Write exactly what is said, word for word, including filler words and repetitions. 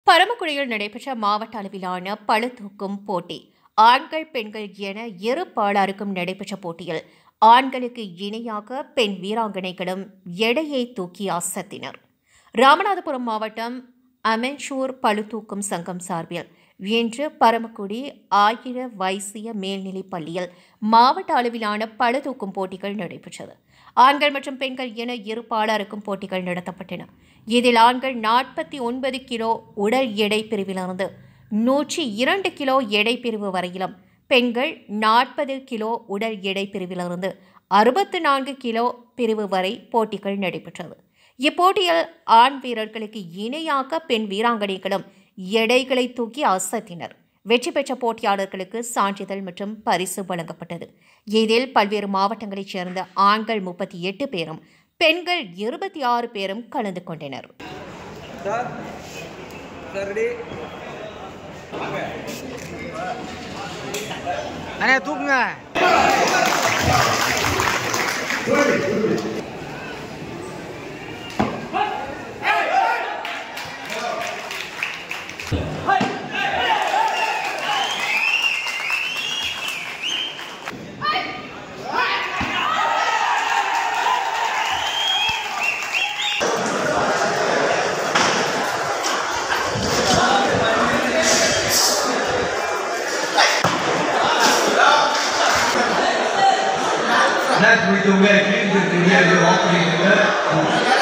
பரமக்குடியில் நடைபெற்ற மாவட்ட அளவிலான பளுதூக்கும் போட்டி ஆண்கள் பெண்கள் என இரு பாலாருக்கும் நடைபெற்ற போட்டியில் ஆண்களுக்கு இணையாக பெண் வீராங்கனைகளும் எடையை தூக்கி அசத்தினர். ராமநாதபுரம் மாவட்டம் அமென்ஷூர் பளுதூக்கும் சங்கம் சார்பில் இன்று பரமக்குடி ஆயிர வைசிய மேல்நிலைப் பள்ளியில் மாவட்ட அளவிலான பளுதூக்கும் போட்டிகள் நடைபெற்றது. ஆண்கள் மற்றும் பெண்கள் என இரு பாலாருக்கும் போட்டிகள் நடத்தப்பட்டன. இதில் ஆண்கள் நாற்பத்தி ஒன்பது கிலோ உடல் எடை பிரிவிலிருந்து நூற்றி இரண்டு கிலோ எடை பிரிவு வரையிலும், பெண்கள் நாற்பது கிலோ உடல் எடை பிரிவிலிருந்து அறுபத்தி நான்கு கிலோ பிரிவு வரை போட்டிகள் நடைபெற்றது. இப்போட்டியில் ஆண் வீரர்களுக்கு இணையாக பெண் வீராங்கனைகளும் எடைகளை தூக்கி அசத்தினர். வெற்றி பெற்ற போட்டியாளர்களுக்கு சான்றிதழ் மற்றும் பரிசு வழங்கப்பட்டது. இதில் பல்வேறு மாவட்டங்களைச் சேர்ந்த ஆண்கள் முப்பத்தி எட்டு பேரும் பெண்கள் இருபத்தி ஆறு பேரும் கலந்து கொண்டனர். That's what you're going to do. You're